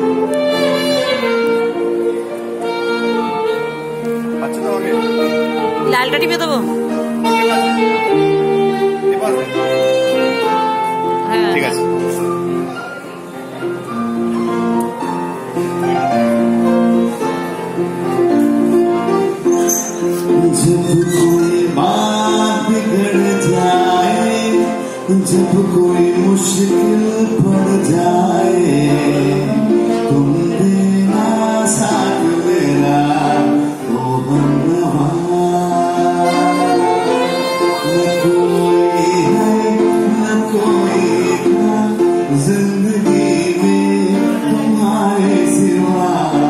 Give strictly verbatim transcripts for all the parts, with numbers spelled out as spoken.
লালটা টিপে দেবো। ঠিক আছে। जब कोई बात बिगड़ जाए, जब कोई मुश्किल पड़ जाए, तुम देना साथ मेरा तो बंधवा। न कोई है न कोई था जिंदगी में तुम्हारे सिवा,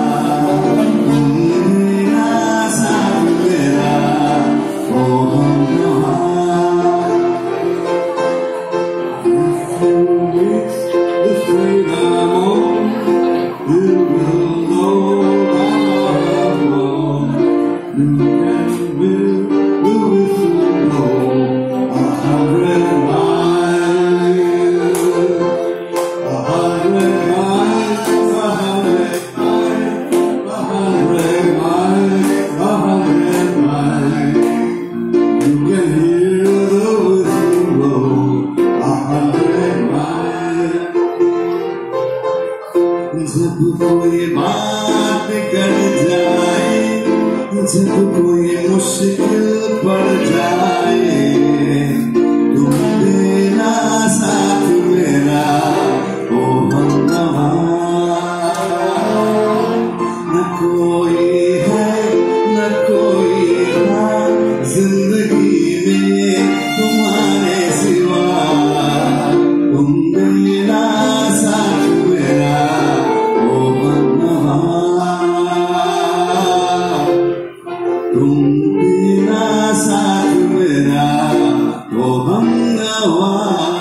जब कोई बात कर जाए, जब कोई मुश्किल पड़ जाए, तुम देना साथ मेरा ओ हमनवा। न कोई है न कोई था जिंदगी में तुम्हारे सिवा, तुम देना साथ मेरा तुम बिना साथ मेरा वो हमनवा।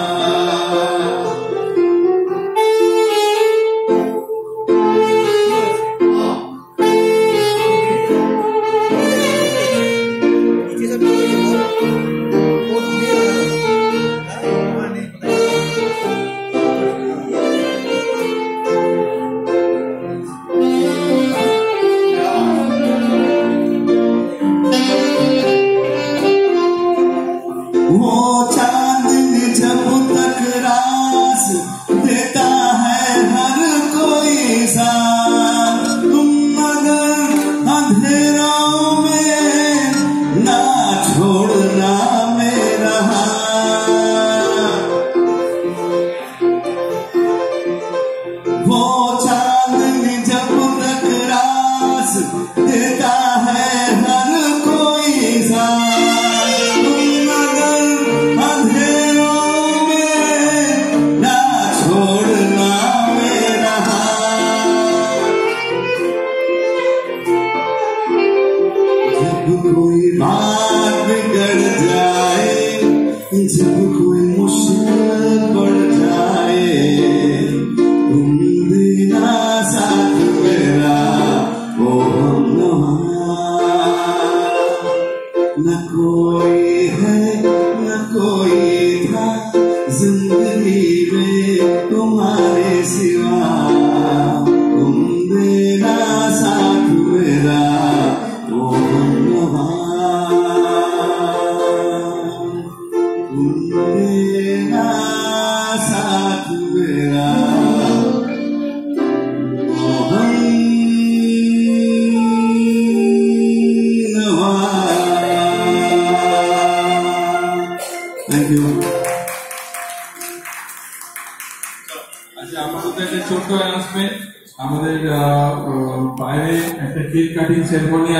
वो चांदनी जब तक रास देता है हर कोई साथ, तुम मगर अंधेरों में ना छोड़ना मेरा हाथ। वो चांदनी जब तक रास देता है हर कोई साथ, कोई बात बिगड़ जाए, जब कोई मुश्किल पड़ जाए, तुम देना साथ मेरा वो हमनवा। न कोई है न कोई था जिंदगी में तुम्हारे सिवा, तुम देना साथ मेरा वो हमनवा। तुम देना साथ मेरा वो हमनवा। Thank you. আচ্ছা আমাদের একটা ছোট্ট অ্যানাউন্সমেন্ট, আমাদের বাইরে একটা কেক কাটিং সেরেমনি